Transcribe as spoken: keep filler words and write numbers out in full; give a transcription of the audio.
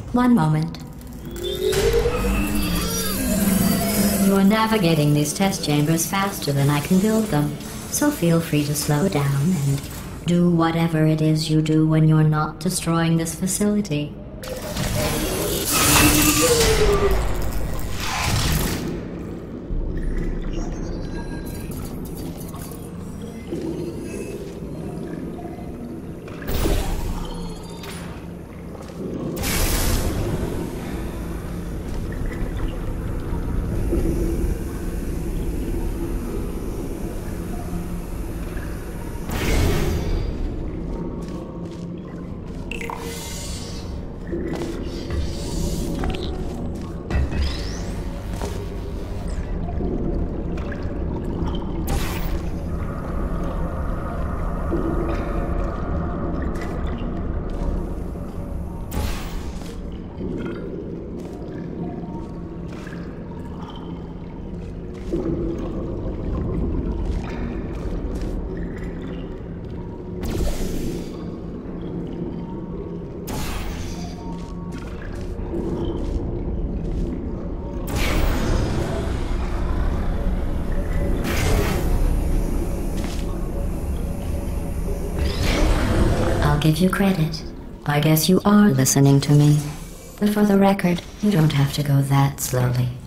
One moment. You are navigating these test chambers faster than I can build them, so feel free to slow down and do whatever it is you do when you're not destroying this facility. I'll give you credit. I guess you are listening to me. But for the record, you don't have to go that slowly.